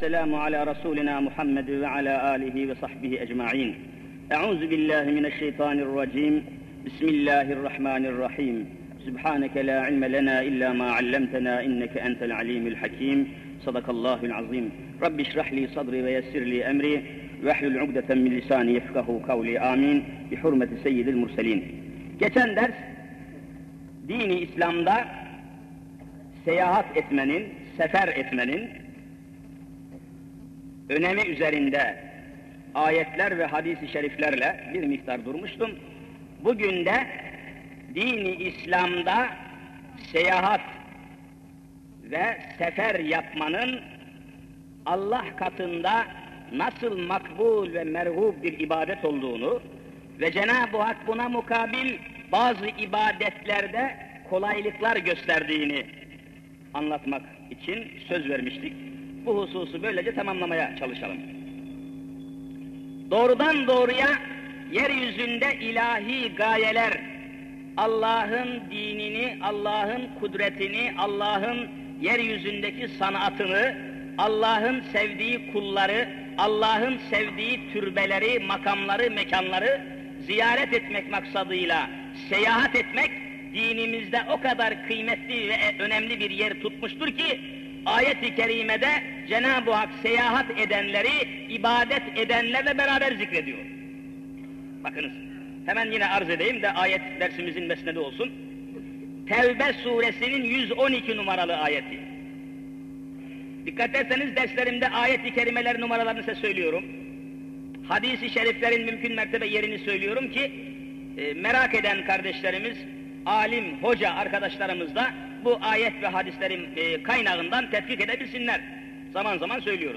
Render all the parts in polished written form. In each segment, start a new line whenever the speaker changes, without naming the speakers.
والسلام على رسولنا محمد وعلى آله وصحبه أجمعين. أعوذ بالله من الشيطان الرجيم. بسم الله الرحمن الرحيم. سبحانك لا علم لنا إلا ما علمتنا إنك أنت العليم الحكيم. صدق الله العظيم. رب اشرح لي صدري ويسر لي أمري واحلل عقدة من لساني يفقهوا قولي آمين بحرمة سيد المرسلين. Geçen ders dini İslam'da seyahat etmenin, sefer etmenin önemi üzerinde ayetler ve hadis-i şeriflerle bir miktar durmuştum. Bugün de dini İslam'da seyahat ve sefer yapmanın Allah katında nasıl makbul ve merhub bir ibadet olduğunu ve Cenab-ı Hak buna mukabil bazı ibadetlerde kolaylıklar gösterdiğini anlatmak için söz vermiştik. Bu hususu böylece tamamlamaya çalışalım. Doğrudan doğruya yeryüzünde ilahi gayeler, Allah'ın dinini, Allah'ın kudretini, Allah'ın yeryüzündeki sanatını, Allah'ın sevdiği kulları, Allah'ın sevdiği türbeleri, makamları, mekanları ziyaret etmek maksadıyla seyahat etmek dinimizde o kadar kıymetli ve önemli bir yer tutmuştur ki ayet-i kerimede Cenab-ı Hak seyahat edenleri ibadet edenlerle beraber zikrediyor. Bakınız, hemen yine arz edeyim de ayet dersimizin mesnedi olsun. Tevbe suresinin 112 numaralı ayeti. Dikkat ederseniz derslerimde ayet-i kerimeler numaralarını size söylüyorum. Hadis-i şeriflerin mümkün mertebe yerini söylüyorum ki merak eden kardeşlerimiz, alim, hoca arkadaşlarımız da bu ayet ve hadislerin kaynağından tetkik edebilsinler. Zaman zaman söylüyoruz.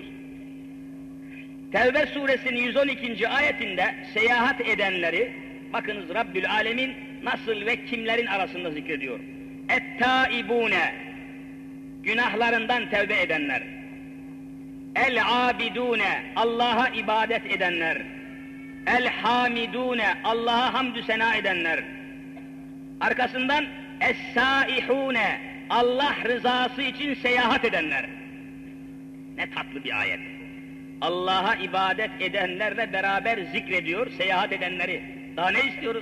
Tevbe suresinin 112. ayetinde seyahat edenleri, bakınız Rabbül Alemin nasıl ve kimlerin arasında zikrediyor. Et-taibune, günahlarından tevbe edenler. El-abidune, Allah'a ibadet edenler. El-hamidune, Allah'a hamdü sena edenler. Arkasından es-saihune, Allah rızası için seyahat edenler. Ne tatlı bir ayet. Allah'a ibadet edenlerle beraber zikrediyor seyahat edenleri. Daha ne istiyoruz?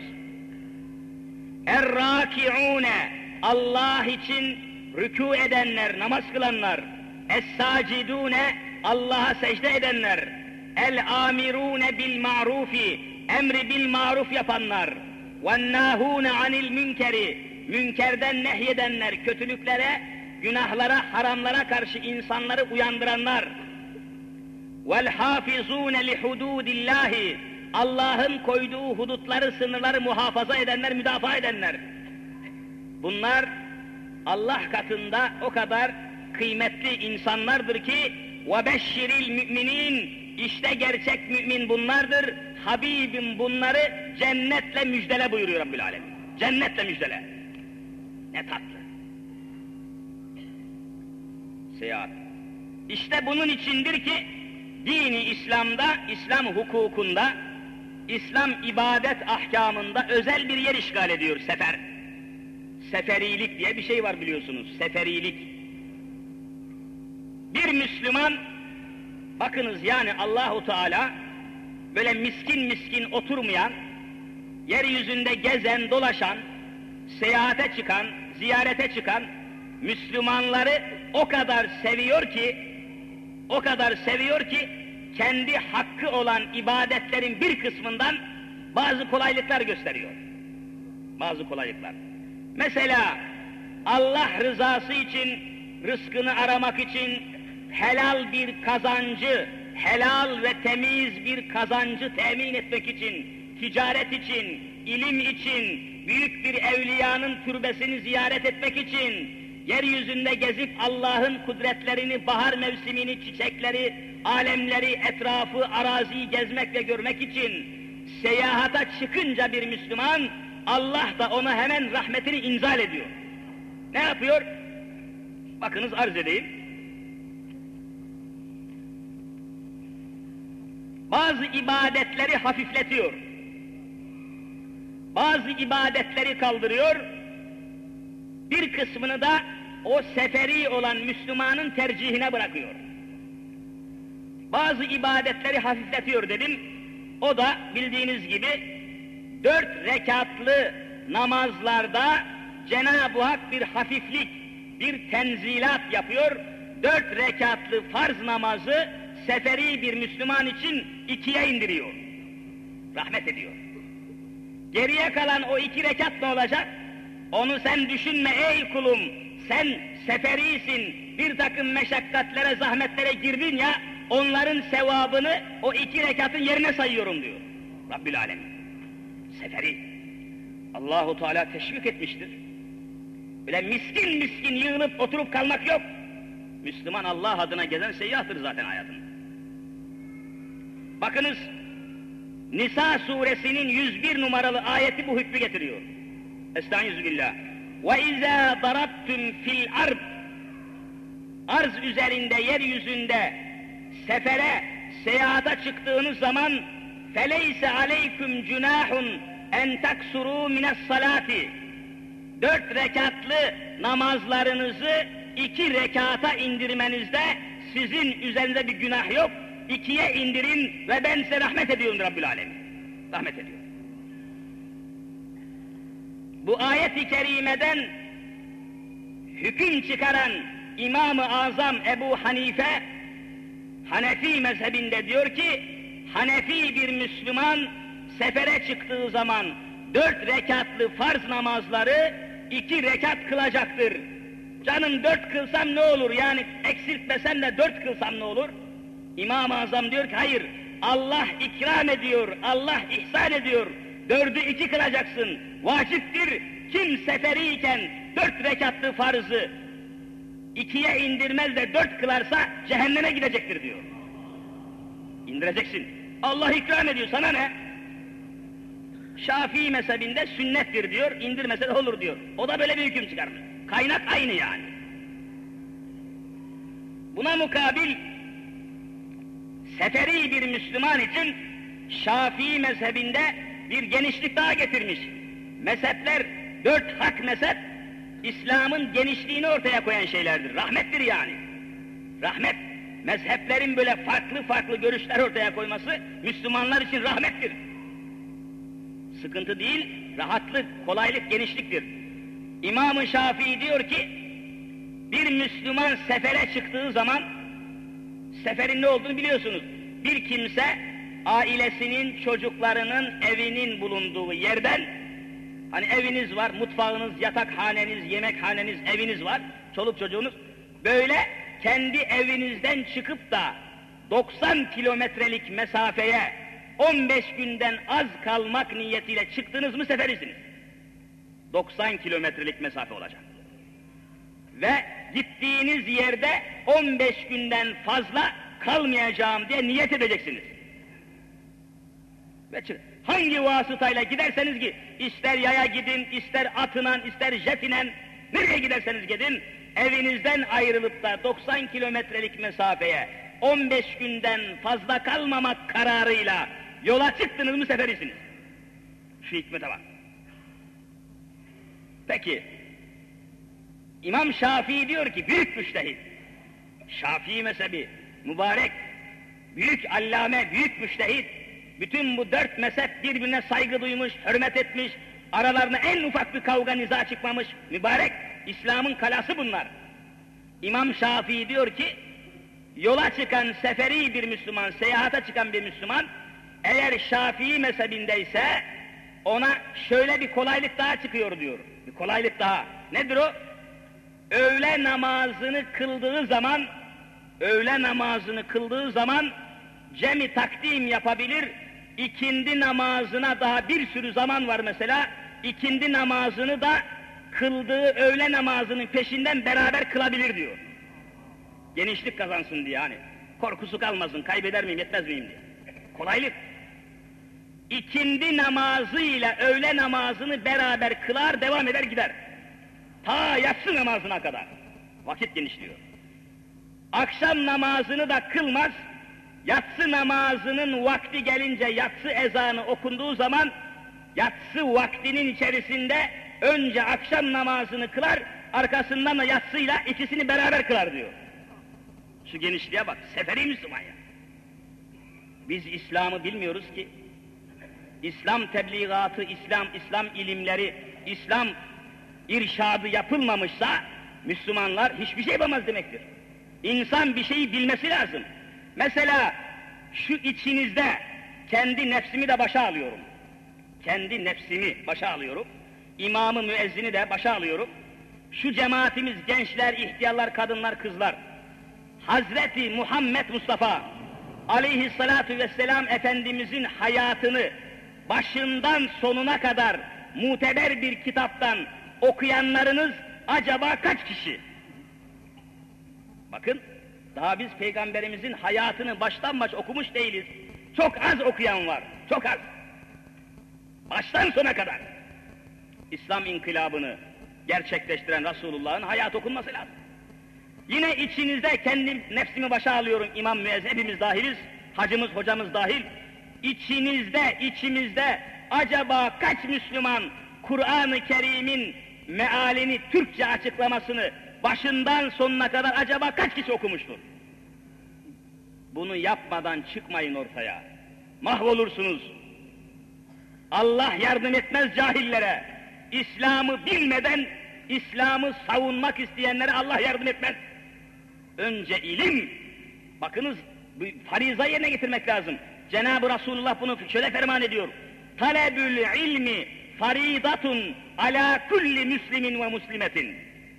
Er-raki'une, Allah için rükû edenler, namaz kılanlar. Es-sacidune, Allah'a secde edenler. El-amirune bil ma'rufi, emri bil maruf yapanlar. وَالنَّاهُونَ عَنِ الْمünkeri, münkerden nehyedenler, kötülüklere, günahlara, haramlara karşı insanları uyandıranlar. وَالْحَافِظُونَ لِحُدُودِ اللّٰهِ, Allah'ın koyduğu hudutları, sınırları muhafaza edenler, müdafaa edenler. Bunlar Allah katında o kadar kıymetli insanlardır ki وَبَشِّرِ الْمُؤْمِنِينَ, işte gerçek mümin bunlardır. Habibim bunları cennetle müjdele buyuruyor Rabbül Alemin. Cennetle müjdele. Ne tatlı. Seyahat. İşte bunun içindir ki dini İslam'da, İslam hukukunda, İslam ibadet ahkamında özel bir yer işgal ediyor sefer. Seferilik diye bir şey var biliyorsunuz. Seferilik. Bir Müslüman, bakınız yani Allahu Teala böyle miskin miskin oturmayan, yeryüzünde gezen, dolaşan, seyahate çıkan, ziyarete çıkan Müslümanları o kadar seviyor ki kendi hakkı olan ibadetlerin bir kısmından bazı kolaylıklar gösteriyor. Bazı kolaylıklar. Mesela Allah rızası için, rızkını aramak için helal bir kazancı, helal ve temiz bir kazancı temin etmek için, ticaret için, ilim için, büyük bir evliyanın türbesini ziyaret etmek için, yeryüzünde gezip Allah'ın kudretlerini, bahar mevsimini, çiçekleri, alemleri, etrafı, araziyi gezmek ve görmek için seyahata çıkınca bir Müslüman, Allah da ona hemen rahmetini inzal ediyor. Ne yapıyor? Bakınız arz edeyim. Bazı ibadetleri hafifletiyor. Bazı ibadetleri kaldırıyor. Bir kısmını da o seferi olan Müslümanın tercihine bırakıyor. Bazı ibadetleri hafifletiyor dedim. O da bildiğiniz gibi 4 rekatlı namazlarda Cenab-ı Hak bir hafiflik, bir tenzilat yapıyor. 4 rekatlı farz namazı seferi bir Müslüman için 2'ye indiriyor. Rahmet ediyor. Geriye kalan o 2 rekat ne olacak? Onu sen düşünme ey kulum. Sen seferisin, bir takım meşakkatlere, zahmetlere girdin ya, onların sevabını o 2 rekatın yerine sayıyorum diyor Rabbül Alemin. Seferi. Allahu Teala teşvik etmiştir. Böyle miskin miskin yığılıp oturup kalmak yok. Müslüman Allah adına gezen seyyahdır zaten hayatında. Bakınız, Nisa suresinin 101 numaralı ayeti bu hükmü getiriyor. Estağfirullah. وَاِذَا ضَرَبْتُمْ فِي الْأَرْضِ Arz üzerinde, yeryüzünde sefere, seyahata çıktığınız zaman فَلَيْسَ عَلَيْكُمْ جُنَاحٌ اَنْ تَكْسُرُوا مِنَ الصَّلَاةِ 4 rekatlı namazlarınızı 2 rekata indirmenizde sizin üzerinde bir günah yok. 2'ye indirin ve ben size rahmet ediyorum Rabbül Alemin. Rahmet ediyor. Bu ayet-i kerimeden hüküm çıkaran İmam-ı Azam Ebu Hanife, Hanefi mezhebinde diyor ki, Hanefi bir Müslüman sefere çıktığı zaman 4 rekatlı farz namazları 2 rekat kılacaktır. Canım 4 kılsam ne olur, yani eksiltmesem de 4 kılsam ne olur? İmam-ı Azam diyor ki hayır, Allah ikram ediyor, Allah ihsan ediyor, 4'ü 2 kılacaksın, vaciptir. Kim seferiyken 4 rekatlı farzı 2'ye indirmez de 4 kılarsa cehenneme gidecektir diyor. İndireceksin. Allah ikram ediyor, sana ne? Şafii mezhebinde sünnettir diyor, indirmese de olur diyor. O da böyle bir hüküm çıkarmış. Kaynak aynı yani. Buna mukabil seferi bir Müslüman için Şafii mezhebinde bir genişlik daha getirmiş. Mezhepler 4 hak mezhep, İslam'ın genişliğini ortaya koyan şeylerdir. Rahmettir yani. Rahmet, mezheplerin böyle farklı farklı görüşler ortaya koyması Müslümanlar için rahmettir. Sıkıntı değil, rahatlık, kolaylık, genişliktir. İmam-ı Şafii diyor ki, bir Müslüman sefere çıktığı zaman, seferin ne olduğunu biliyorsunuz. Bir kimse, ailesinin, çocuklarının, evinin bulunduğu yerden, hani eviniz var, mutfağınız, yatakhaneniz, yemekhaneniz, eviniz var, çoluk çocuğunuz, böyle kendi evinizden çıkıp da 90 kilometrelik mesafeye 15 günden az kalmak niyetiyle çıktınız mı seferisiniz. 90 kilometrelik mesafe olacak. Ve gittiğiniz yerde 15 günden fazla kalmayacağım diye niyet edeceksiniz. Ve hangi vasıtayla giderseniz ki, ister yaya gidin, ister atından, ister jetinen, nereye giderseniz gidin, evinizden ayrılıp da 90 kilometrelik mesafeye 15 günden fazla kalmamak kararıyla yola çıktınız mı seferisiniz. Şu hikmete bak. Peki, İmam Şafii diyor ki, büyük müştehid, Şafii mezhebi, mübarek, büyük allame, büyük müştehid, bütün bu 4 mezhep birbirine saygı duymuş, hürmet etmiş, aralarına en ufak bir kavga niza çıkmamış, mübarek, İslam'ın kalası bunlar. İmam Şafii diyor ki, yola çıkan seferi bir Müslüman, seyahate çıkan bir Müslüman, eğer Şafii mezhebindeyse, ona şöyle bir kolaylık daha çıkıyor diyor. Bir kolaylık daha. Nedir o? Öğle namazını kıldığı zaman, cemi takdim yapabilir, ikindi namazına daha bir sürü zaman var mesela, ikindi namazını da kıldığı öğle namazının peşinden beraber kılabilir diyor. Genişlik kazansın diye hani, korkusu kalmasın, kaybeder miyim, yetmez miyim diye. Kolaylık. İkindi namazıyla öğle namazını beraber kılar, devam eder gider. Ta yatsı namazına kadar. Vakit genişliyor. Akşam namazını da kılmaz, yatsı namazının vakti gelince, yatsı ezanı okunduğu zaman, yatsı vaktinin içerisinde önce akşam namazını kılar, arkasından da yatsıyla ikisini beraber kılar diyor. Şu genişliğe bak, seferi Müslüman ya. Biz İslam'ı bilmiyoruz ki. İslam tebliğatı, İslam ilimleri, İslam irşadı yapılmamışsa Müslümanlar hiçbir şey yapamaz demektir. İnsan bir şeyi bilmesi lazım. Mesela şu içinizde kendi nefsimi de başa alıyorum. Kendi nefsimi başa alıyorum. İmamı, müezzini de başa alıyorum. Şu cemaatimiz gençler, ihtiyarlar, kadınlar, kızlar. Hazreti Muhammed Mustafa aleyhissalatu vesselam Efendimizin hayatını başından sonuna kadar muteber bir kitaptan okuyanlarınız acaba kaç kişi? Bakın, daha biz Peygamberimizin hayatını baştan baş okumuş değiliz. Çok az okuyan var, çok az. Baştan sona kadar. İslam inkılabını gerçekleştiren Resulullah'ın hayatı okunması lazım. Yine içinizde kendi nefsimi başa alıyorum, imam, müezzin, hepimiz dahiliz, hacımız, hocamız dahil. İçimizde acaba kaç Müslüman Kur'an-ı Kerim'in mealini, Türkçe açıklamasını başından sonuna kadar acaba kaç kişi okumuştur? Bunu yapmadan çıkmayın ortaya. Mahvolursunuz. Allah yardım etmez cahillere. İslam'ı bilmeden İslam'ı savunmak isteyenlere Allah yardım etmez. Önce ilim. Bakınız, farizayı yerine getirmek lazım. Cenab-ı Resulullah bunu şöyle ferman ediyor. Talebül ilmi faridatun ala kulli müslimin ve muslimetin.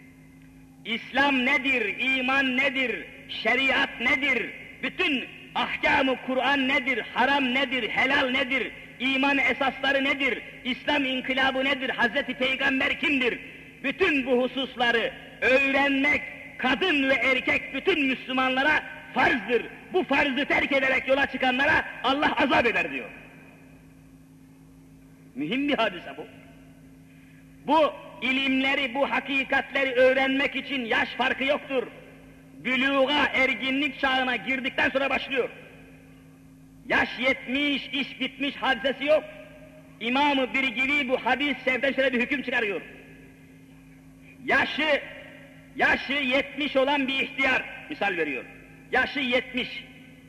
İslam nedir, iman nedir, şeriat nedir, bütün ahkam-ı Kur'an nedir, haram nedir, helal nedir, iman esasları nedir, İslam inkılabı nedir, Hazreti Peygamber kimdir? Bütün bu hususları öğrenmek kadın ve erkek bütün Müslümanlara farzdır. Bu farzı terk ederek yola çıkanlara Allah azap eder diyor. Mühim bir hadise bu. Bu ilimleri, bu hakikatleri öğrenmek için yaş farkı yoktur. Bülûga, erginlik çağına girdikten sonra başlıyor. Yaş yetmiş, iş bitmiş hadisesi yok. İmam-ı Birgili bu hadis sevden şöyle bir hüküm çıkarıyor. Yaşı 70 olan bir ihtiyar, misal veriyor. Yaşı 70,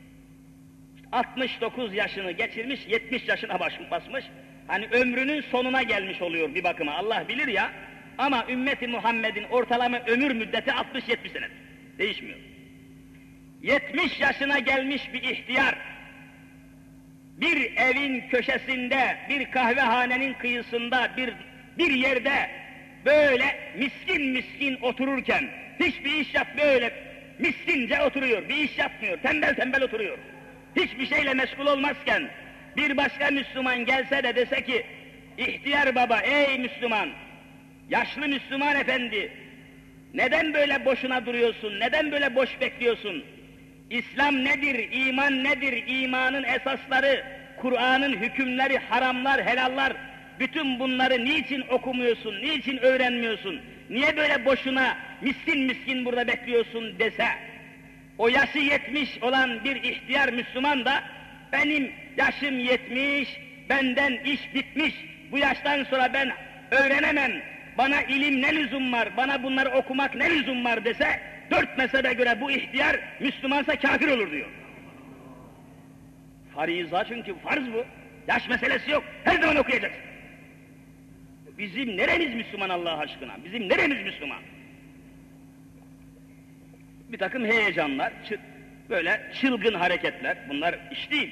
69 yaşını geçirmiş, 70 yaşına basmış. Hani ömrünün sonuna gelmiş oluyor bir bakıma, Allah bilir ya. Ama ümmeti Muhammed'in ortalama ömür müddeti 60-70 senedir. Değişmiyor. 70 yaşına gelmiş bir ihtiyar, bir evin köşesinde, bir kahvehanenin kıyısında, bir yerde böyle miskin otururken, hiçbir iş böyle miskince oturuyor, bir iş yapmıyor, tembel oturuyor. Hiçbir şeyle meşgul olmazken, bir başka Müslüman gelse de dese ki, ihtiyar baba, ey Müslüman, yaşlı Müslüman efendi, neden böyle boşuna duruyorsun, neden böyle boş bekliyorsun? İslam nedir, iman nedir, imanın esasları, Kur'an'ın hükümleri, haramlar, helallar, bütün bunları niçin okumuyorsun, niçin öğrenmiyorsun, niye böyle boşuna miskin burada bekliyorsun dese, o yaşı 70 olan bir ihtiyar Müslüman da, benim yaşım 70, benden iş bitmiş, bu yaştan sonra ben öğrenemem, bana ilim ne lüzum var, bana bunları okumak ne lüzum var dese, 4 mezhebe göre bu ihtiyar Müslümansa kafir olur diyor. Fariza, çünkü farz bu. Yaş meselesi yok, her zaman okuyacaksın. Bizim neremiz Müslüman Allah aşkına? Bizim neremiz Müslüman? Bir takım heyecanlar, böyle çılgın hareketler, bunlar iş değil.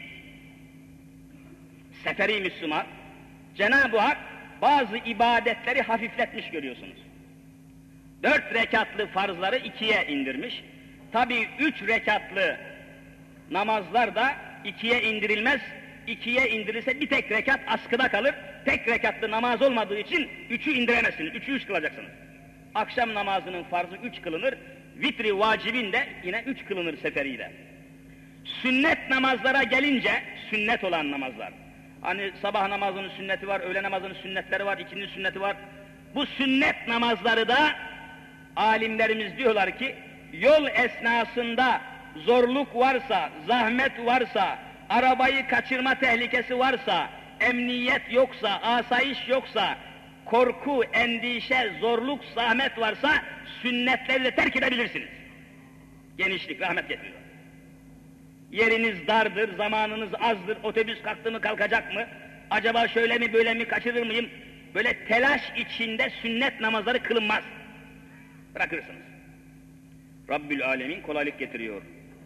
Seferi Müslüman, Cenab-ı Hak bazı ibadetleri hafifletmiş görüyorsunuz. 4 rekatlı farzları 2'ye indirmiş. Tabii 3 rekatlı namazlar da 2'ye indirilmez. 2'ye indirilse bir tek rekat askıda kalır. Tek rekatlı namaz olmadığı için 3'ü indiremezsiniz. 3'ü 3 kılacaksınız. Akşam namazının farzı 3 kılınır. Vitri vacibin de yine 3 kılınır seferiyle. Sünnet namazlara gelince, sünnet olan namazlar. Hani sabah namazının sünneti var, öğle namazının sünnetleri var, ikindi sünneti var. Bu sünnet namazları da alimlerimiz diyorlar ki, yol esnasında zorluk varsa, zahmet varsa, arabayı kaçırma tehlikesi varsa, emniyet yoksa, asayiş yoksa, korku, endişe, zorluk, zahmet varsa sünnetleri de terk edebilirsiniz. Genişlik, rahmet getiriyor. Yeriniz dardır, zamanınız azdır, otobüs kalktı mı kalkacak mı? Acaba şöyle mi böyle mi kaçırır mıyım? Böyle telaş içinde sünnet namazları kılınmaz. Bırakırsınız. Rabbül Alemin kolaylık getiriyor.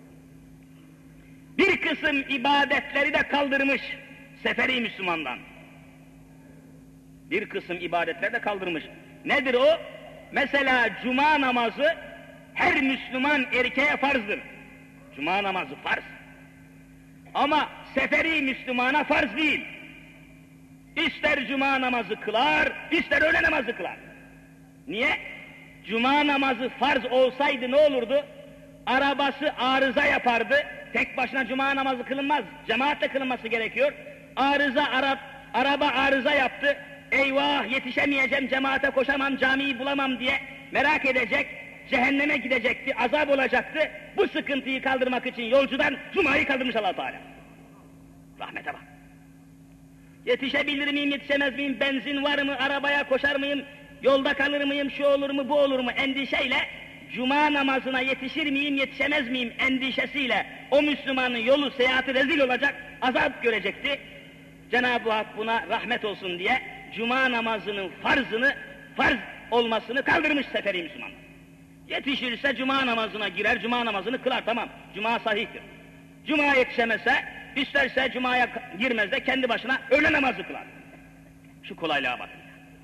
Bir kısım ibadetleri de kaldırmış seferi Müslümandan. Bir kısım ibadetleri de kaldırmış. Nedir o? Mesela cuma namazı her Müslüman erkeğe farzdır. Cuma namazı farz. Ama seferi Müslümana farz değil. İster cuma namazı kılar, ister öğle namazı kılar. Niye? Cuma namazı farz olsaydı ne olurdu? Arabası arıza yapardı. Tek başına cuma namazı kılınmaz. Cemaatle kılınması gerekiyor. Araba arıza yaptı. Eyvah yetişemeyeceğim, cemaate koşamam, camiyi bulamam diye merak edecek. Cehenneme gidecekti, azap olacaktı. Bu sıkıntıyı kaldırmak için yolcudan cumayı kaldırmış Allah Teala. Rahmete bak. Yetişebilir miyim, yetişemez miyim, benzin var mı, arabaya koşar mıyım, yolda kalır mıyım, şu olur mu, bu olur mu endişeyle, cuma namazına yetişir miyim, yetişemez miyim endişesiyle o Müslümanın yolu, seyahati rezil olacak, azap görecekti. Cenab-ı Hak buna rahmet olsun diye cuma namazının farz olmasını kaldırmış seferi Müslüman. Yetişirse cuma namazına girer, cuma namazını kılar, tamam, cuma sahihtir. Cuma yetişemezse, isterse cumaya girmez de kendi başına öğle namazı kılar. Şu kolaylığa bakın.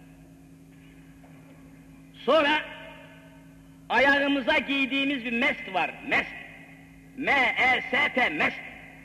Sonra ayağımıza giydiğimiz bir mest var, mest. M-E-S-T, mest.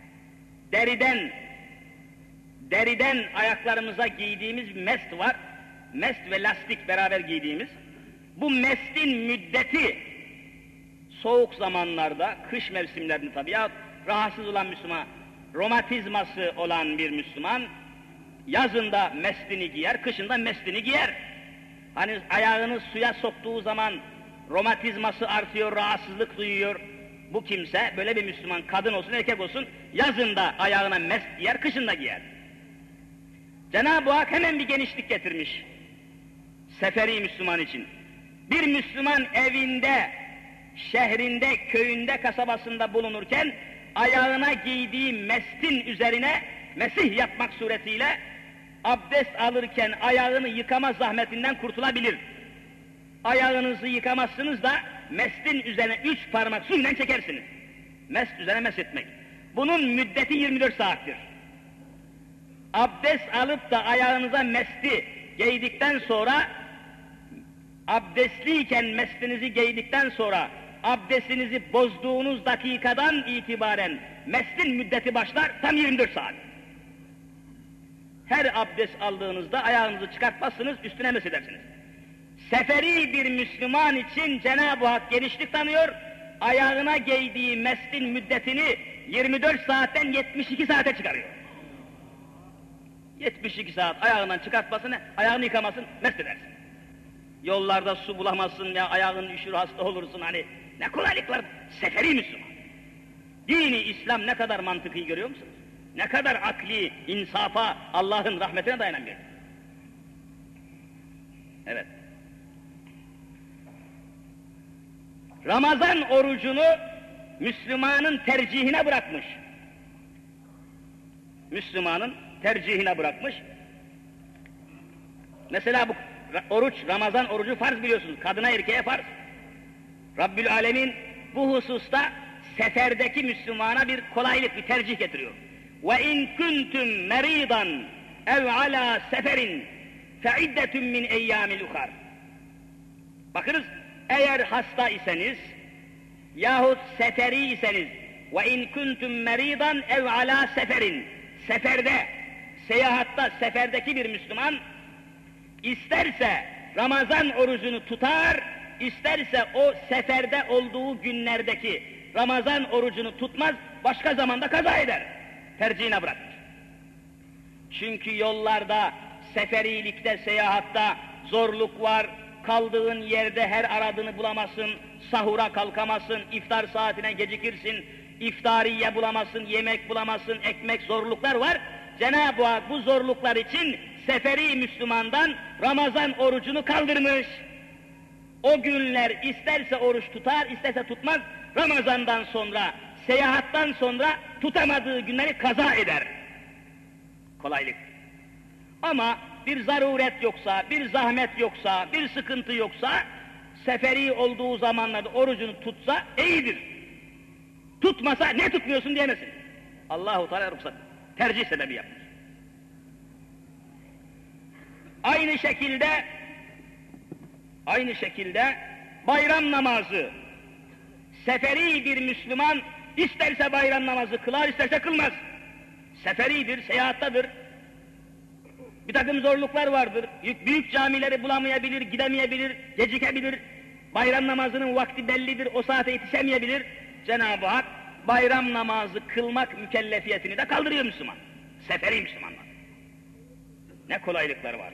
Deriden ayaklarımıza giydiğimiz bir mest var. Mest ve lastik beraber giydiğimiz. Bu mestin müddeti soğuk zamanlarda, kış mevsimlerinde tabii ya rahatsız olan Müslüman, romatizması olan bir Müslüman yazında mestini giyer, kışında mestini giyer. Hani ayağını suya soktuğu zaman romatizması artıyor, rahatsızlık duyuyor. Bu kimse, böyle bir Müslüman, kadın olsun erkek olsun, yazında ayağına mest giyer, kışında giyer. Cenab-ı Hak hemen bir genişlik getirmiş seferi Müslüman için. Bir Müslüman evinde, şehrinde, köyünde, kasabasında bulunurken ayağına giydiği mestin üzerine mesih yapmak suretiyle abdest alırken ayağını yıkama zahmetinden kurtulabilir. Ayağınızı yıkamazsınız da mestin üzerine 3 parmak suyla çekersiniz. Mest üzerine meshetmek. Bunun müddeti 24 saattir. Abdest alıp da ayağınıza mesti giydikten sonra, abdestliyken mestinizi giydikten sonra, abdestinizi bozduğunuz dakikadan itibaren mestin müddeti başlar, tam 24 saat. Her abdest aldığınızda ayağınızı çıkartmazsınız, üstüne mesedersiniz. Seferi bir Müslüman için Cenab-ı Hak genişlik tanıyor, ayağına giydiği mestin müddetini 24 saatten 72 saate çıkarıyor. 72 saat ayağından çıkartmasını, ayağını yıkamasın, mest edersin. Yollarda su bulamazsın ya, ayağın üşür, hasta olursun, hani ne kolaylıklar, seferi Müslüman. Dini İslam ne kadar mantıklı görüyor musunuz? Ne kadar akli, insafa, Allah'ın rahmetine dayanan bir. Evet. Ramazan orucunu Müslümanın tercihine bırakmış. Müslümanın tercihine bırakmış. Mesela bu oruç, Ramazan orucu farz biliyorsunuz. Kadına erkeğe farz. Rabbül Alemin bu hususta seferdeki Müslümana bir kolaylık, bir tercih getiriyor. وَاِنْ كُنْتُمْ مَر۪يضًا اَوْ عَلَى سَفَرٍ فَعِدَّةٌ مِنْ اَيَّامِ الْاُخَرِ. Bakınız, eğer hasta iseniz yahut seferi iseniz وَاِنْ كُنْتُمْ مَر۪يضًا اَوْ عَلَى سَفَرٍ, seferde, seyahatta, seferdeki bir Müslüman isterse Ramazan orucunu tutar, isterse o seferde olduğu günlerdeki Ramazan orucunu tutmaz, başka zamanda kaza eder. Tercihine bırakır. Çünkü yollarda, seferilikte, seyahatta zorluk var, kaldığın yerde her aradığını bulamazsın, sahura kalkamazsın, iftar saatine gecikirsin, iftariye bulamazsın, yemek bulamazsın, ekmek, zorluklar var. Cenab-ı Hak bu zorluklar için seferi Müslümandan Ramazan orucunu kaldırmış. O günler isterse oruç tutar, isterse tutmaz, Ramazandan sonra seyahattan sonra tutamadığı günleri kaza eder. Kolaylık. Ama bir zaruret yoksa, bir zahmet yoksa, bir sıkıntı yoksa, seferi olduğu zamanlarda orucunu tutsa iyidir. Tutmasa ne tutmuyorsun diyemesin. Allah-u Teala ruhsat, tercih sebebi yapmış. Aynı şekilde bayram namazı, seferi bir Müslüman isterse bayram namazı kılar, isterse kılmaz. Seferidir, seyahattadır. Bir takım zorluklar vardır. Büyük camileri bulamayabilir, gidemeyebilir, gecikebilir. Bayram namazının vakti bellidir, o saate yetişemeyebilir. Cenab-ı Hak bayram namazı kılmak mükellefiyetini de kaldırıyor Müslüman. Seferi Müslümanlar. Ne kolaylıklar var.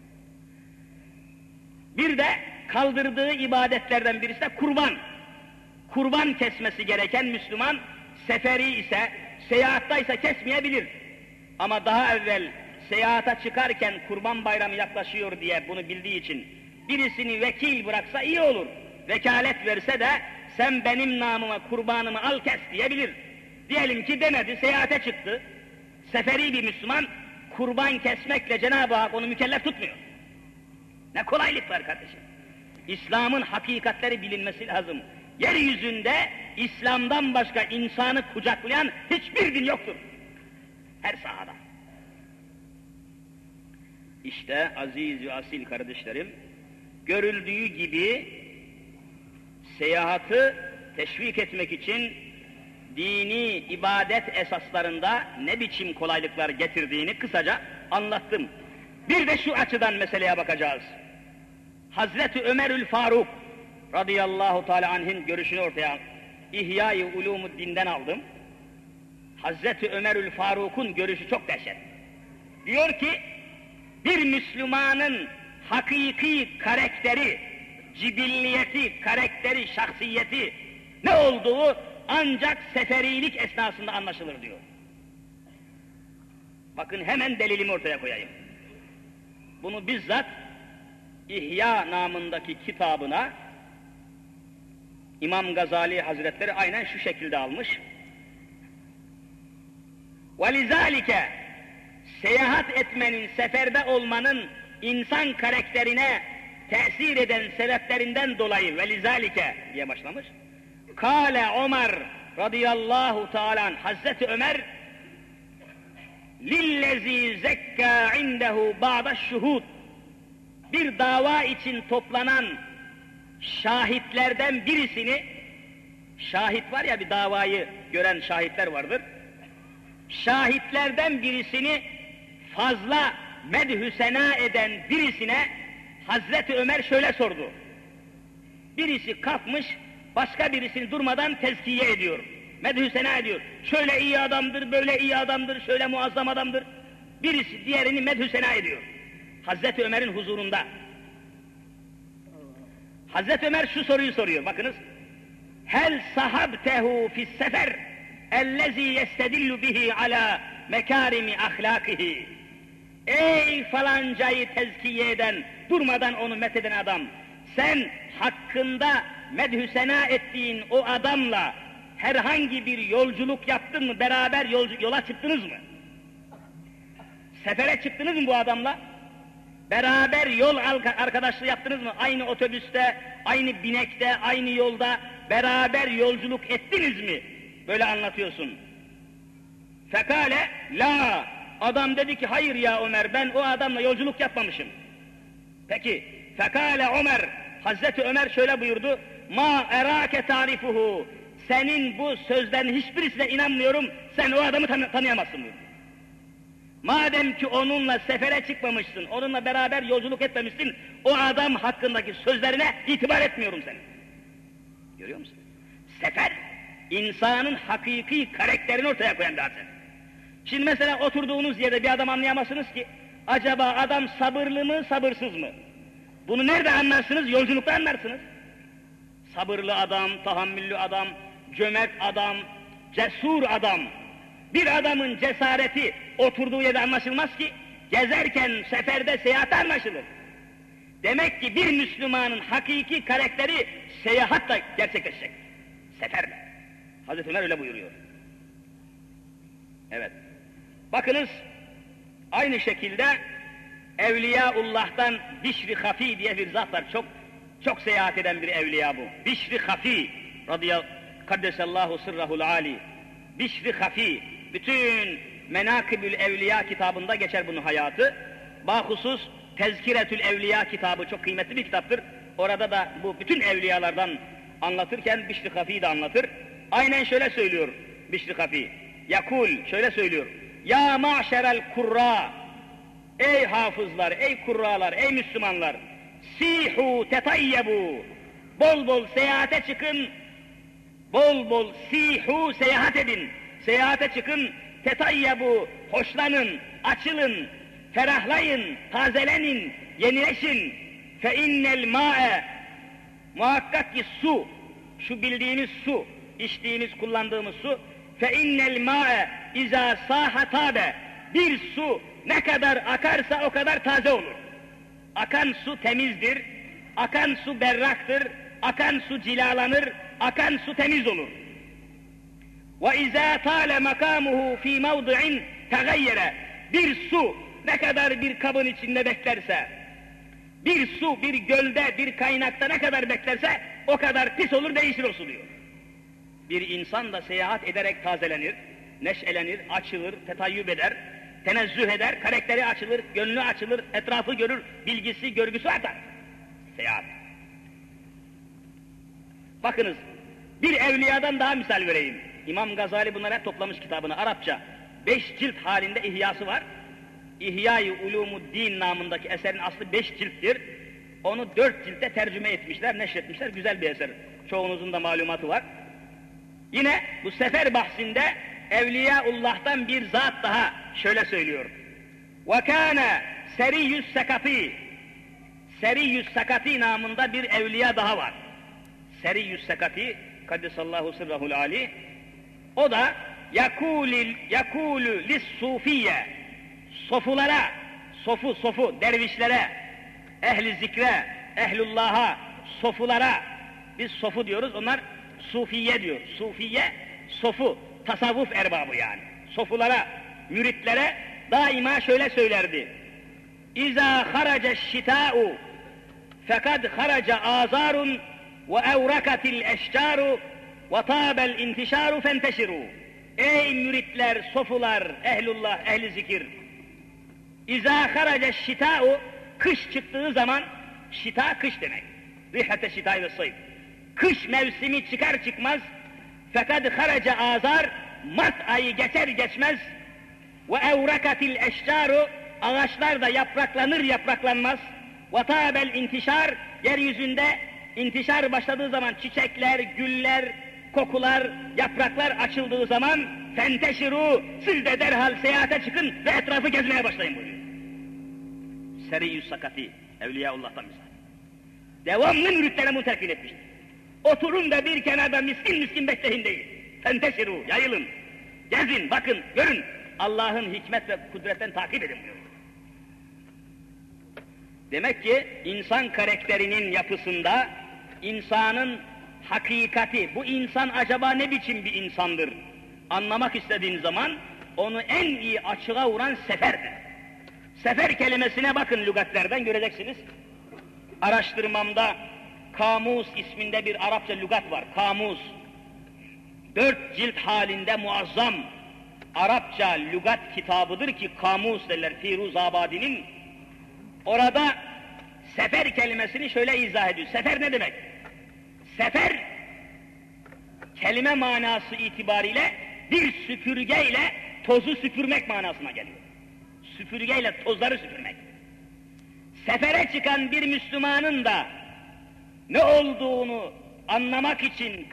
Bir de kaldırdığı ibadetlerden birisi de kurban. Kurban kesmesi gereken Müslüman, seferi ise, seyahattaysa kesmeyebilir. Ama daha evvel seyahata çıkarken kurban bayramı yaklaşıyor diye bunu bildiği için birisini vekil bıraksa iyi olur. Vekalet verse de sen benim namıma kurbanımı al kes diyebilir. Diyelim ki demedi, seyahate çıktı. Seferi bir Müslüman kurban kesmekle Cenab-ı Hak onu mükellef tutmuyor. Ne kolaylık var kardeşim. İslam'ın hakikatleri bilinmesi lazım. Yeryüzünde İslam'dan başka insanı kucaklayan hiçbir din yoktur. Her sahada. İşte aziz ve asil kardeşlerim, görüldüğü gibi seyahati teşvik etmek için dini ibadet esaslarında ne biçim kolaylıklar getirdiğini kısaca anlattım. Bir de şu açıdan meseleye bakacağız. Hazreti Ömerül Faruk radıyallahu teala anh'in görüşünü ortaya İhya-i Ulumuddin'den aldım. Hazreti Ömerül Faruk'un görüşü çok dehşet. Diyor ki, bir Müslümanın hakiki karakteri, cibilliyeti, karakteri, şahsiyeti ne olduğu ancak seferilik esnasında anlaşılır diyor. Bakın hemen delilimi ortaya koyayım. Bunu bizzat İhya namındaki kitabına İmam Gazali Hazretleri aynen şu şekilde almış. وَلِذَٰلِكَ seyahat etmenin, seferde olmanın insan karakterine tesir eden sebeplerinden dolayı وَلِذَٰلِكَ diye başlamış. Kâle Ömer radıyallahu teâlâ Hazreti Ömer lillezî zekkâ indehu ba'daş-şuhûd bir dava için toplanan şahitlerden birisini, şahit var ya bir davayı gören şahitler vardır, şahitlerden birisini fazla medhü sena eden birisine Hazreti Ömer şöyle sordu. Birisi kalkmış başka birisini durmadan tezkiye ediyor, medhü sena ediyor. Şöyle iyi adamdır, böyle iyi adamdır, şöyle muazzam adamdır. Birisi diğerini medhü sena ediyor. Hazreti Ömer'in huzurunda. Hazreti Ömer şu soruyu soruyor, bakınız. Hel sahabtehu fis sefer ellezî yestedillu bihi ala mekârimi ahlâkihi. Ey falancayı tezkiye eden, durmadan onu metheden adam, sen hakkında medhü sena ettiğin o adamla herhangi bir yolculuk yaptın mı, beraber yola çıktınız mı? Sefere çıktınız mı bu adamla? Beraber yol arkadaşlığı yaptınız mı? Aynı otobüste, aynı binekte, aynı yolda beraber yolculuk ettiniz mi? Böyle anlatıyorsun. Fekale la. Adam dedi ki hayır ya Ömer, ben o adamla yolculuk yapmamışım. Peki. Fekale Ömer. Hazreti Ömer şöyle buyurdu. Ma erake tarifuhu. Senin bu sözlerin hiçbirisine inanmıyorum. Sen o adamı tanıyamazsın buyurdu. Madem ki onunla sefere çıkmamışsın, onunla beraber yolculuk etmemişsin, o adam hakkındaki sözlerine itibar etmiyorum senin. Görüyor musun? Sefer, insanın hakiki karakterini ortaya koyan bir hadise. Şimdi mesela oturduğunuz yerde bir adam anlayamazsınız ki, acaba adam sabırlı mı, sabırsız mı? Bunu nerede anlarsınız? Yolculukta anlarsınız. Sabırlı adam, tahammüllü adam, cömert adam, cesur adam. Bir adamın cesareti oturduğu yerde anlaşılmaz ki, gezerken, seferde, seyahatte anlaşılır. Demek ki bir Müslümanın hakiki karakteri seyahatle gerçekleşecek. Seferde. Hazreti Ömer öyle buyuruyor. Evet. Bakınız, aynı şekilde Evliyaullah'tan Bişr-i Hafi diye bir zat var. Çok seyahat eden bir evliya bu. Bişr-i Hafi Kaddesallahu sırrahul ali. Bişr-i Hafi, bütün Menakibül Evliya kitabında geçer bunun hayatı. Bahusus Tezkiretül Evliya kitabı çok kıymetli bir kitaptır. Orada da bu bütün evliyalardan anlatırken Bişr-i Hafi'yi de anlatır. Aynen şöyle söylüyor Bişr-i Hafi. Yakul şöyle söylüyor. Ya maşerel kurra, ey hafızlar, ey kurralar, ey Müslümanlar, sihu tetayyebu, bol bol seyahate çıkın, bol bol sihu seyahat edin, seyahate çıkın, tetayyebu, hoşlanın, açılın, ferahlayın, tazelenin, yenileşin. Fe innel ma'e, muhakkak ki su, şu bildiğiniz su, içtiğimiz, kullandığımız su, fe innel ma'e izâ sâhatabe, bir su ne kadar akarsa o kadar taze olur. Akan su temizdir, akan su berraktır, akan su cilalanır, akan su temiz olur. Ve izâ tâle makâmuhu fî mevdi'in tegayyere, bir su ne kadar bir kabın içinde beklerse, bir su bir gölde, bir kaynakta ne kadar beklerse o kadar pis olur, değişir o su diyor. Bir insan da seyahat ederek tazelenir, neşelenir, açılır, tetayyüp eder, tenezzüh eder, karakteri açılır, gönlü açılır, etrafı görür, bilgisi, görgüsü artar. Seyahat. Bakınız, bir evliyadan daha misal vereyim. İmam Gazali bunları hep toplamış kitabını, Arapça. 5 cilt halinde ihyası var. İhya-i Ulumuddin namındaki eserin aslı 5 cilttir. Onu 4 ciltte tercüme etmişler, neşretmişler. Güzel bir eser. Çoğunuzun da malumatı var. Yine bu sefer bahsinde Evliyaullah'tan bir zat daha şöyle söylüyor. وَكَانَ سَرِيُّ السَّكَطِي, Seriyyü Sakati namında bir evliya daha var. Seriyyü Sakati, Kaddesallahu sırrahul ali. O da yakûlü lis-sufiyye, sofulara, sofu, dervişlere, ehli zikre, ehlullah'a, sofulara, biz sofu diyoruz, onlar sufiye diyor. Sufiye, sofu, tasavvuf erbabı yani. Sofulara, müritlere daima şöyle söylerdi. İza haraca şitâ'u fekad haraca azarun ve evrakatil eşcaru ve tâbel intişaru fenteşiru. Ey müritler, sofular, ehlullah, ehli zikir. İza haraca şitâ'u, kış çıktığı zaman, şita kış demek. Rihate şitâ ve sayf. Kış mevsimi çıkar çıkmaz, fekad haraca azar, Mart ayı geçer geçmez, ve evrakatil eşcaru, ağaçlar da yapraklanır yapraklanmaz, ve tâbel intişar, yeryüzünde intişar başladığı zaman çiçekler, güller, kokular, yapraklar açıldığı zaman fenteşiru, siz de derhal seyahate çıkın ve etrafı gezmeye başlayın buyuruyor. Seriyyü Sakati, Evliyaullah'tan misal. Devamlı müritlere bunu telkin etmiştir. Oturun da bir kenarda miskin miskin bekleyin değil. Fenteşiru, yayılın, gezin, bakın, görün. Allah'ın hikmet ve kudretten takip edin diyor. Demek ki insan karakterinin yapısında, insanın hakikati, bu insan acaba ne biçim bir insandır? Anlamak istediğin zaman, onu en iyi açığa vuran seferdir. Sefer kelimesine bakın lügatlerden göreceksiniz. Araştırmamda Kamus isminde bir Arapça lügat var. Kamus. 4 cilt halinde muazzam Arapça lügat kitabıdır ki Kamus derler Firuzabadi'nin. Orada sefer kelimesini şöyle izah ediyor. Sefer ne demek? Sefer kelime manası itibariyle bir süpürgeyle tozu süpürmek manasına geliyor. Süpürgeyle tozları süpürmek. Sefere çıkan bir Müslümanın da ne olduğunu anlamak için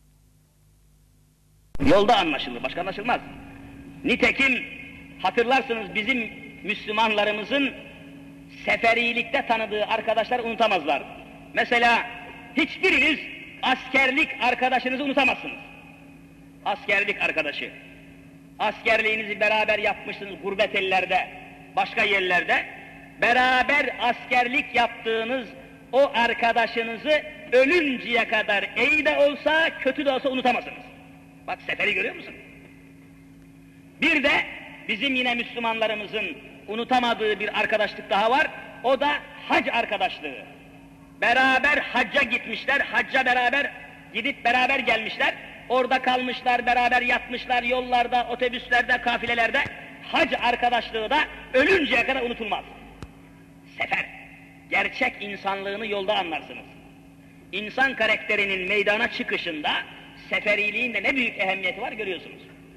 yolda anlaşılır, başka anlaşılmaz. Nitekim hatırlarsınız bizim Müslümanlarımızın seferilikte tanıdığı arkadaşlar unutamazlar. Mesela hiçbiriniz askerlik arkadaşınızı unutamazsınız. Askerlik arkadaşı. Askerliğinizi beraber yapmışsınız gurbet ellerde, başka yerlerde. Beraber askerlik yaptığınız o arkadaşınızı ölünceye kadar iyi de olsa, kötü de olsa unutamazsınız. Bak seferi görüyor musun? Bir de bizim yine Müslümanlarımızın unutamadığı bir arkadaşlık daha var. O da hac arkadaşlığı. Beraber hacca gitmişler, hacca beraber gidip beraber gelmişler. Orada kalmışlar, beraber yatmışlar, yollarda, otobüslerde, kafilelerde. Hac arkadaşlığı da ölünceye kadar unutulmaz. Sefer. Gerçek insanlığını yolda anlarsınız. İnsan karakterinin meydana çıkışında seferiliğin de ne büyük ehemmiyeti var görüyorsunuz.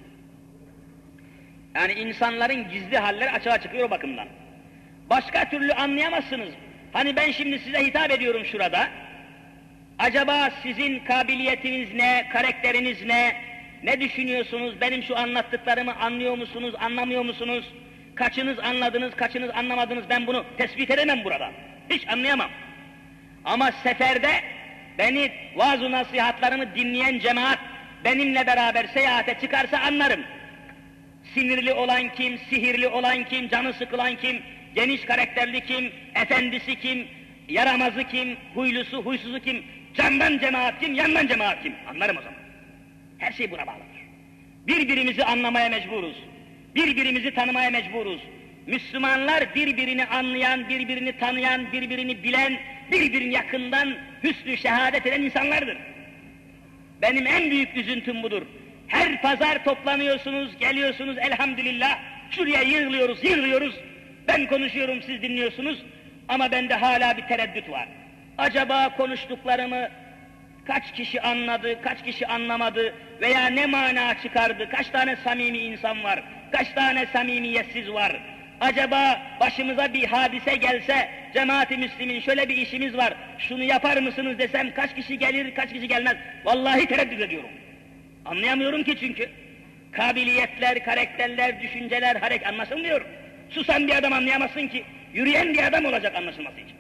Yani insanların gizli halleri açığa çıkıyor o bakımdan. Başka türlü anlayamazsınız. Hani ben şimdi size hitap ediyorum şurada. Acaba sizin kabiliyetiniz ne, karakteriniz ne düşünüyorsunuz? Benim şu anlattıklarımı anlıyor musunuz, anlamıyor musunuz? Kaçınız anladınız, kaçınız anlamadınız? Ben bunu tespit edemem burada. Hiç anlayamam. Ama seferde beni vaaz-ı nasihatlarımı dinleyen cemaat benimle beraber seyahate çıkarsa anlarım. Sinirli olan kim, sihirli olan kim, canı sıkılan kim, geniş karakterli kim, efendisi kim, yaramazı kim, huylusu, huysuzu kim, candan cemaat kim, yandan cemaat kim? Anlarım o zaman. Her şey buna bağlıdır. Birbirimizi anlamaya mecburuz. Birbirimizi tanımaya mecburuz. Müslümanlar birbirini anlayan, birbirini tanıyan, birbirini bilen, birbirini yakından hüsnü şehadet eden insanlardır. Benim en büyük üzüntüm budur. Her pazar toplanıyorsunuz, geliyorsunuz elhamdülillah, şuraya yığılıyoruz. Ben konuşuyorum, siz dinliyorsunuz ama bende hala bir tereddüt var. Acaba konuştuklarımı kaç kişi anladı, kaç kişi anlamadı veya ne mana çıkardı, kaç tane samimi insan var, kaç tane samimiyetsiz var? Acaba başımıza bir hadise gelse, cemaat-i Müslümin şöyle bir işimiz var, şunu yapar mısınız desem kaç kişi gelir, kaç kişi gelmez? Vallahi tereddüt ediyorum. Anlayamıyorum ki çünkü. Kabiliyetler, karakterler, düşünceler, anlaşılmıyor. Susan bir adam anlayamazsın ki, yürüyen bir adam olacak anlaşılması için.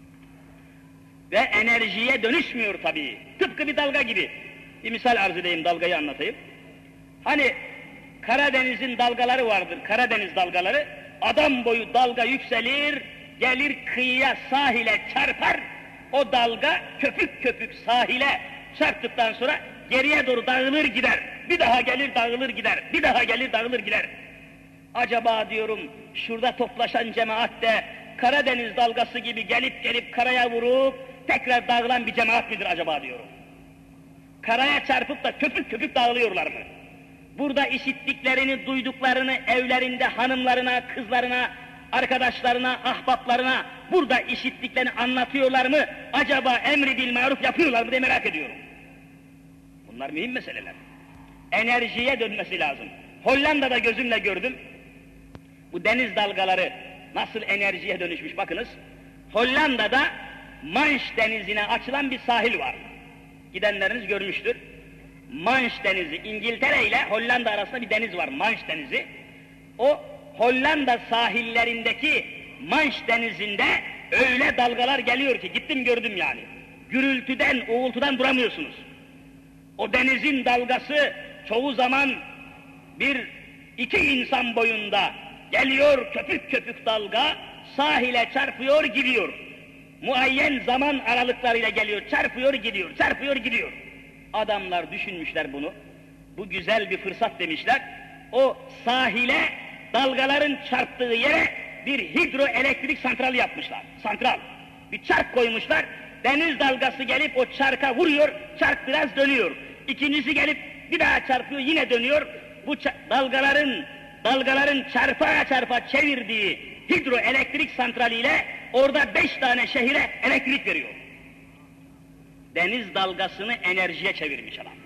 Ve enerjiye dönüşmüyor tabii. Tıpkı bir dalga gibi. Bir misal arz edeyim, dalgayı anlatayım. Hani Karadeniz'in dalgaları vardır, Karadeniz dalgaları. Adam boyu dalga yükselir, gelir kıyıya, sahile çarpar. O dalga köpük köpük sahile çarptıktan sonra geriye doğru dağılır gider. Bir daha gelir dağılır gider, bir daha gelir dağılır gider. Acaba diyorum şurada toplaşan cemaat de Karadeniz dalgası gibi gelip karaya vurup tekrar dağılan bir cemaat midir acaba diyorum. Karaya çarpıp da köpük köpük dağılıyorlar mı? Burada işittiklerini, duyduklarını evlerinde hanımlarına, kızlarına, arkadaşlarına, ahbaplarına burada işittiklerini anlatıyorlar mı? Acaba emri bil maruf yapıyorlar mı diye merak ediyorum. Bunlar mühim meseleler. Enerjiye dönmesi lazım. Hollanda'da gözümle gördüm. Bu deniz dalgaları nasıl enerjiye dönüşmüş bakınız. Hollanda'da Manş denizine açılan bir sahil var. Gidenleriniz görmüştür. Manş denizi, İngiltere ile Hollanda arasında bir deniz var, Manş denizi. O Hollanda sahillerindeki Manş denizinde öyle dalgalar geliyor ki, gittim gördüm yani. Gürültüden, uğultudan duramıyorsunuz. O denizin dalgası çoğu zaman iki insan boyunda geliyor, köpük köpük dalga, sahile çarpıyor, gidiyor. Muayyen zaman aralıklarıyla geliyor, çarpıyor, gidiyor, çarpıyor, gidiyor. Adamlar düşünmüşler bunu, bu güzel bir fırsat demişler. O sahile, dalgaların çarptığı yere bir hidroelektrik santral yapmışlar. Santral. Bir çark koymuşlar, deniz dalgası gelip o çarka vuruyor, çark biraz dönüyor. İkincisi gelip bir daha çarpıyor, yine dönüyor. Bu dalgaların çarpa çarpa çevirdiği hidroelektrik santraliyle orada 5 tane şehire elektrik veriyor. Deniz dalgasını enerjiye çevirmiş adam.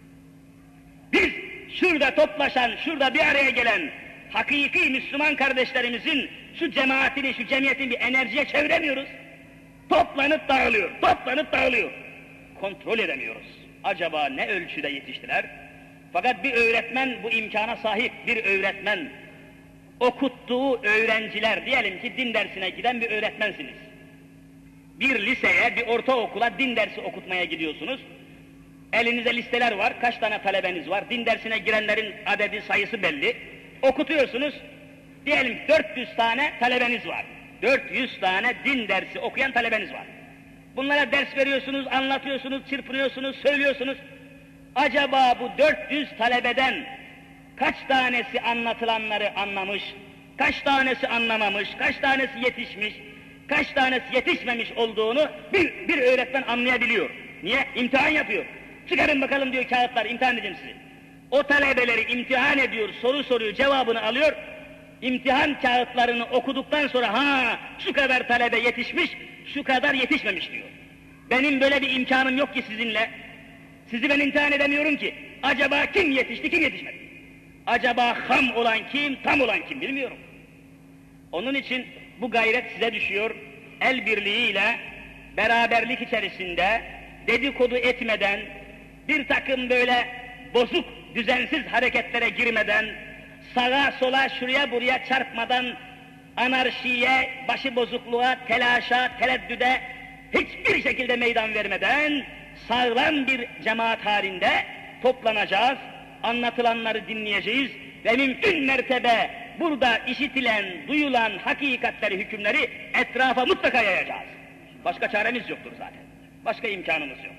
Biz şurada toplaşan, şurada bir araya gelen hakiki Müslüman kardeşlerimizin şu cemaatini, şu cemiyetini bir enerjiye çeviremiyoruz. Toplanıp dağılıyor, toplanıp dağılıyor. Kontrol edemiyoruz. Acaba ne ölçüde yetiştiler? Fakat bir öğretmen bu imkana sahip, bir öğretmen okuttuğu öğrenciler, diyelim ki din dersine giden bir öğretmensiniz. Bir liseye, bir ortaokula din dersi okutmaya gidiyorsunuz. Elinizde listeler var, kaç tane talebeniz var, din dersine girenlerin adedi, sayısı belli. Okutuyorsunuz, diyelim 400 tane talebeniz var. 400 tane din dersi okuyan talebeniz var. Bunlara ders veriyorsunuz, anlatıyorsunuz, çırpınıyorsunuz, söylüyorsunuz. Acaba bu 400 talebeden kaç tanesi anlatılanları anlamış, kaç tanesi anlamamış, kaç tanesi yetişmiş, kaç tanesi yetişmemiş olduğunu bir öğretmen anlayabiliyor. Niye? İmtihan yapıyor. Çıkarın bakalım diyor kağıtlar, imtihan edeceğim sizi. O talebeleri imtihan ediyor, soru soruyor, cevabını alıyor. İmtihan kağıtlarını okuduktan sonra şu kadar talebe yetişmiş, şu kadar yetişmemiş diyor. Benim böyle bir imkanım yok ki sizinle. Sizi ben imtihan edemiyorum ki. Acaba kim yetişti, kim yetişmedi? Acaba ham olan kim, tam olan kim bilmiyorum. Onun için bu gayret size düşüyor. El birliğiyle, beraberlik içerisinde, dedikodu etmeden, bir takım böyle bozuk, düzensiz hareketlere girmeden, sağa sola şuraya buraya çarpmadan, anarşiye, başıbozukluğa, telaşa, tereddüde hiçbir şekilde meydan vermeden sağlam bir cemaat halinde toplanacağız, anlatılanları dinleyeceğiz ve mümkün mertebe burada işitilen, duyulan hakikatleri, hükümleri etrafa mutlaka yayacağız. Başka çaremiz yoktur zaten. Başka imkanımız yok.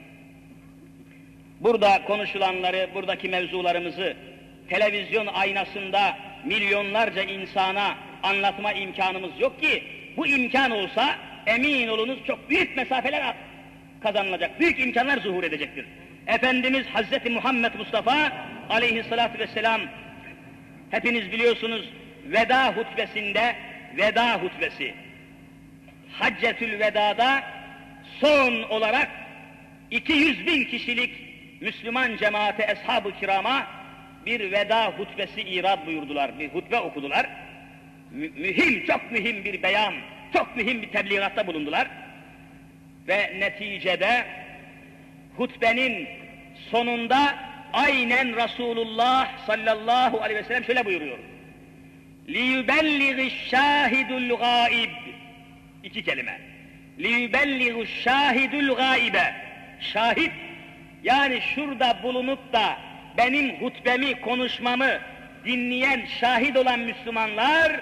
Burada konuşulanları, buradaki mevzularımızı televizyon aynasında milyonlarca insana anlatma imkanımız yok ki, bu imkan olsa emin olunuz çok büyük mesafeler kazanılacak, büyük imkanlar zuhur edecektir. Efendimiz Hazreti Muhammed Mustafa aleyhissalatü vesselam, hepiniz biliyorsunuz, veda hutbesinde, veda hutbesi, Haccetül Veda'da son olarak 200.000 kişilik Müslüman cemaate, eshab-ı kirama bir veda hutbesi irad buyurdular, bir hutbe okudular. Mühim, çok mühim bir beyan, çok mühim bir tebliğatta bulundular. Ve neticede hutbenin sonunda aynen Resulullah sallallahu aleyhi ve sellem şöyle buyuruyor. لِيُبَلِّغِ الشَّاهِدُ الْغَائِبِ İki kelime. لِيُبَلِّغُ الشَّاهِدُ الْغَائِبَ Şahit, yani şurada bulunup da benim hutbemi, konuşmamı dinleyen, şahit olan Müslümanlar,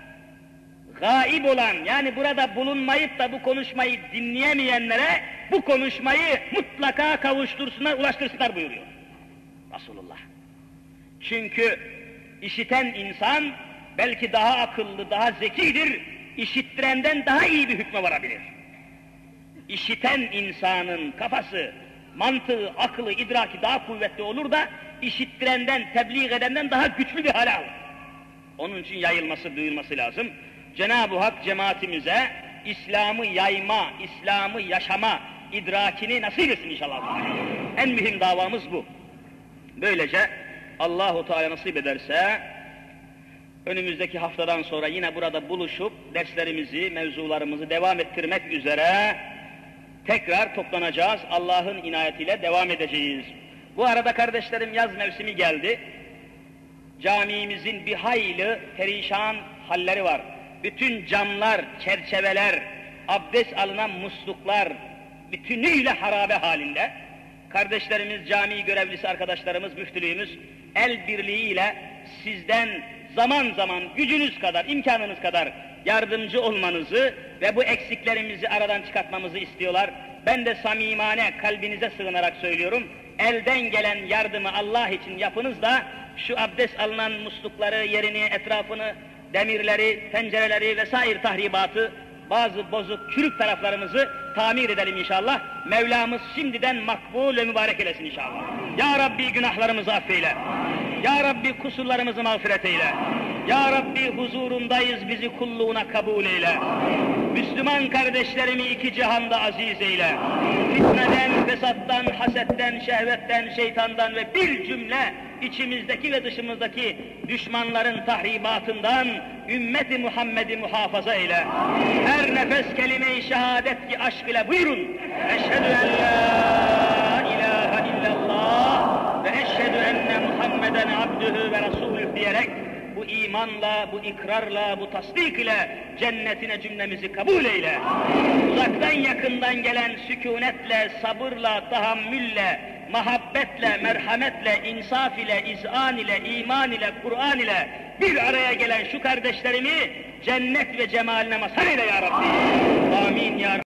gaib olan, yani burada bulunmayıp da bu konuşmayı dinleyemeyenlere bu konuşmayı mutlaka kavuştursunlar, ulaştırsınlar buyuruyor Resulullah. Çünkü işiten insan belki daha akıllı, daha zekidir, işittirenden daha iyi bir hükme varabilir. İşiten insanın kafası, mantığı, aklı, idraki daha kuvvetli olur da işittirenden, tebliğ edenden daha güçlü bir hale alır. Onun için yayılması, duyulması lazım. Cenab-ı Hak cemaatimize İslam'ı yayma, İslam'ı yaşama idrakini nasip etsin inşallah. En mühim davamız bu. Böylece Allahu Teala nasip ederse önümüzdeki haftadan sonra yine burada buluşup derslerimizi, mevzularımızı devam ettirmek üzere tekrar toplanacağız. Allah'ın inayetiyle devam edeceğiz. Bu arada kardeşlerim, yaz mevsimi geldi. Camimizin bir hayli perişan halleri var. Bütün camlar, çerçeveler, abdest alınan musluklar bütünüyle harabe halinde. Kardeşlerimiz, cami görevlisi arkadaşlarımız, müftülüğümüz el birliğiyle sizden zaman zaman gücünüz kadar, imkanınız kadar yardımcı olmanızı ve bu eksiklerimizi aradan çıkartmamızı istiyorlar. Ben de samimane kalbinize sığınarak söylüyorum. Elden gelen yardımı Allah için yapınız da şu abdest alınan muslukları, yerini, etrafını, demirleri, pencereleri vesaire tahribatı, bazı bozuk, çürük taraflarımızı tamir edelim inşallah. Mevlamız şimdiden makbul ve mübarek eylesin inşallah. Ya Rabbi günahlarımızı affeyle. Ya Rabbi kusurlarımızı mağfiret eyle. Ya Rabbi huzurundayız, bizi kulluğuna kabul eyle. Müslüman kardeşlerimi iki cihanda aziz eyle. Fitneden, fesattan, hasetten, şehvetten, şeytandan ve bir cümle içimizdeki ve dışımızdaki düşmanların tahribatından ümmeti Muhammed'i muhafaza eyle. Her nefes kelime-i şehadet ki aşk ile buyurun. Eşhedü en la ilahe illallah ve eşhedü enne Muhammeden abdühü ve rasulüh diyerek bu imanla, bu ikrarla, bu tasdik ile cennetine cümlemizi kabul eyle. Uzaktan yakından gelen sükunetle, sabırla, tahammülle, muhabbetle, merhametle, insaf ile, izan ile, iman ile, Kur'an ile bir araya gelen şu kardeşlerimi cennet ve cemaline mazhar eyle ya Rabbi. Amin ya Rabbi.